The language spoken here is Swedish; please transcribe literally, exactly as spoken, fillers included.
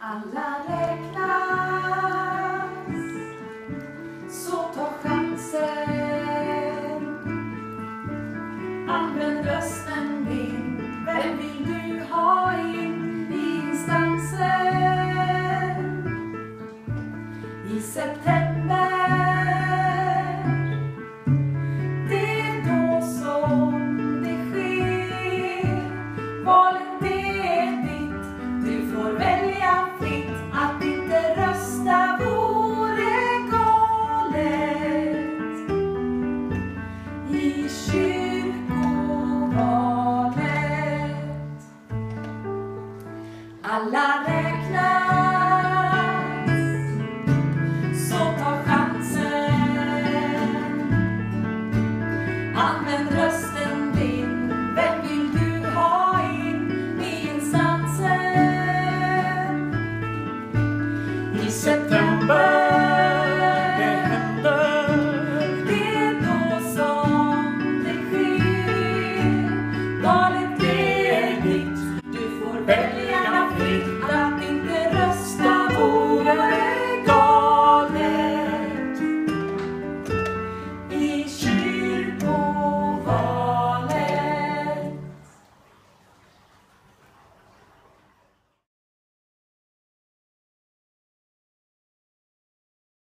Alla räknas, så ta chansen. Använd rösten din, vem vill du ha in i instansen? I september, det är då som det sker. Valet det är ditt, du får välja fritt. Att inte rösta vore galet i kyrkovalet. Alla